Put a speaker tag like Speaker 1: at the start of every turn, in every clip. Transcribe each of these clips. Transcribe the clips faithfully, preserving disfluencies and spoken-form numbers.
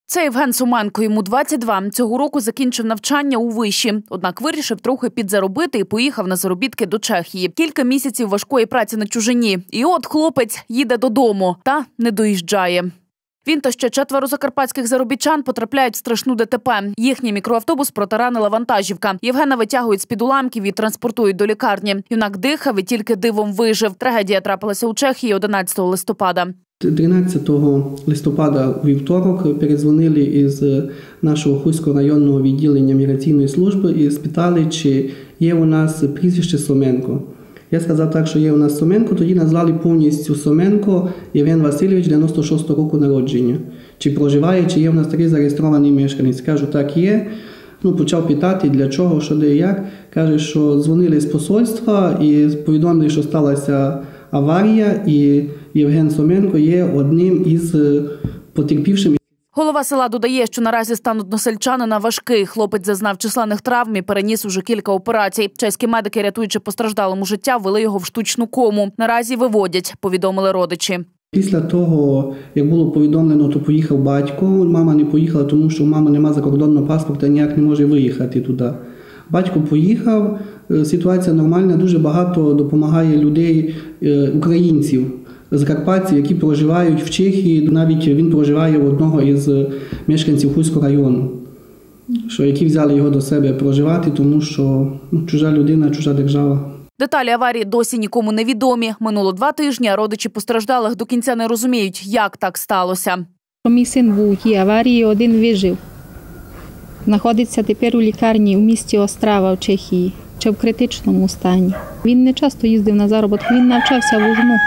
Speaker 1: Це Євген Соменко, йому двадцять два. Цього року закінчив навчання у виші. Однак вирішив трохи підзаробити і поїхав на заробітки до Чехії. Кілька місяців важкої праці на чужині. І от хлопець їде додому та не доїжджає. Він та ще четверо закарпатських заробітчан потрапляють в страшну ДТП. Їхній мікроавтобус протаранила вантажівка. Євгена витягують з-під уламків і транспортують до лікарні. Юнак дихав і тільки дивом вижив. Трагедія трапилася у Чехії одинадцятого листопада.
Speaker 2: тринадцятого листопада у вівторок передзвонили із нашого Хуського районного відділення міграційної служби і спитали, чи є у нас прізвище Соменко. Я сказав так, що є у нас Соменко, тоді назвали повністю Соменко Євген Васильович, дев'яносто шостого року народження. Чи проживає, чи є у нас такий зареєстрований мешканець. Кажу, так є. Ну, почав питати, для чого, що де і як. Каже, що дзвонили з посольства і повідомили, що сталася аварія, і Євген Соменко є одним із потерпівшим.
Speaker 1: Голова села додає, що наразі стан односельчанина важкий. Хлопець зазнав численних травм і переніс уже кілька операцій. Чеські медики, рятуючи постраждалому життя, ввели його в штучну кому. Наразі виводять, повідомили родичі.
Speaker 2: Після того, як було повідомлено, то поїхав батько. Мама не поїхала, тому що у мами немає закордонного паспорта, ніяк не може виїхати туди. Батько поїхав, ситуація нормальна, дуже багато допомагає людей, українців, закарпатців, які проживають в Чехії. Навіть він проживає у одного із мешканців Хуського району, що які взяли його до себе проживати, тому що ну, чужа людина, чужа держава.
Speaker 1: Деталі аварії досі нікому не відомі. Минуло два тижні, а родичі постраждалих до кінця не розуміють, як так сталося.
Speaker 3: Мій син був у тій аварії, один вижив. Знаходиться тепер у лікарні у місті Острава в Чехії, чи в критичному стані. Він не часто їздив на заробітки, він навчався в Ужну.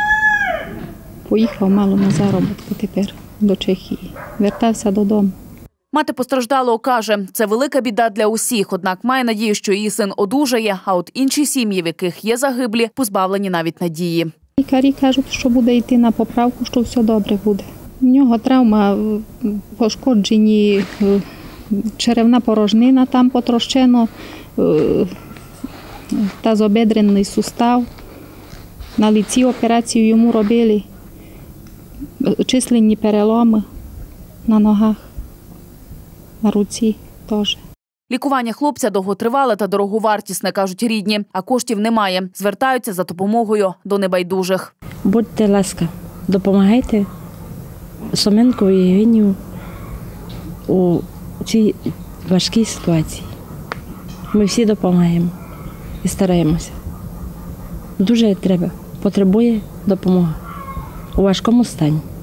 Speaker 3: Поїхав мало на заробітку тепер до Чехії, вертався додому.
Speaker 1: Мати постраждалого каже, це велика біда для усіх, однак має надію, що її син одужає, а от інші сім'ї, в яких є загиблі, позбавлені навіть надії.
Speaker 3: Лікарі кажуть, що буде йти на поправку, що все добре буде. У нього травма, пошкоджені черевна порожнина, там потрощено, тазобедрений сустав. На лиці операцію йому робили, численні переломи на ногах, на руці теж.
Speaker 1: Лікування хлопця довготривале та дороговартісне, кажуть рідні, а коштів немає. Звертаються за допомогою до небайдужих.
Speaker 4: Будьте ласка, допомагайте Соменку і Євгенію у цій важкій ситуації. Ми всі допомагаємо і стараємося. Дуже треба, потребує допомоги у важкому стані.